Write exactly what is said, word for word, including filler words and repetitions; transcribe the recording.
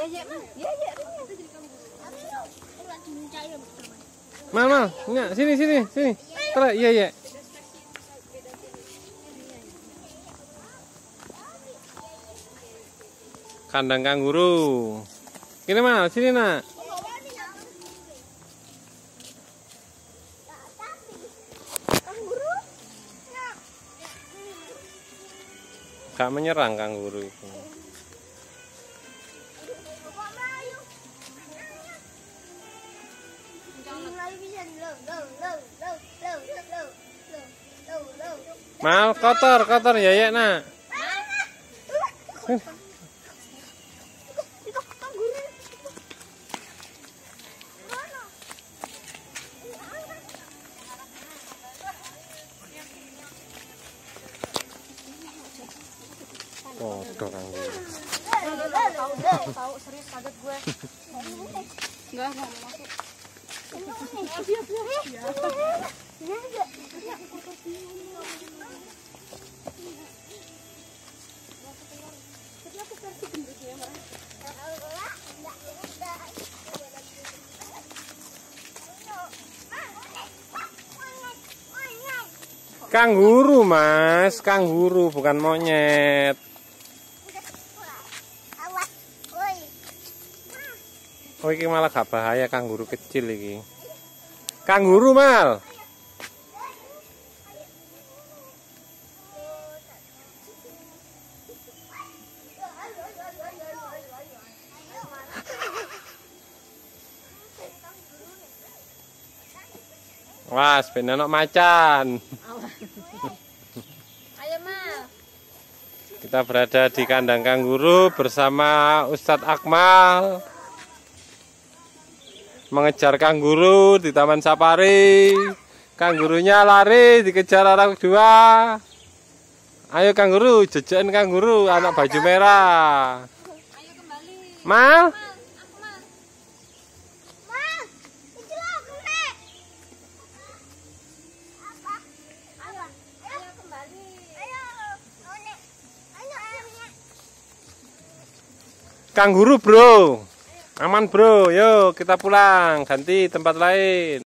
Mal, mal, enggak, sini, sini, sini. Terus, iya, iya. Kandang kanguru. Sini, mal, sini, nak. Gak menyerang kanguru itu. Mal, kotor, kotor ya ya nak. Kotor kanguru. Tahu serius kaget gue. Enggak, enggak mau masuk. Kanguru, Mas, kanguru bukan monyet. Oh, ini malah gak bahaya, kanguru kecil ini. Kanguru, Mal. Wah, sepeda nok macan. Ayo, Mal. Kita berada di kandang kanguru bersama Ustadz Akmal. Mengejar kanguru di Taman Safari. Kangurunya lari dikejar orang dua. Ayo kanguru, jajan kanguru anak baju merah. Ayo kembali. Mal. Kanguru, bro. Aman, bro. Yuk kita pulang, ganti tempat lain.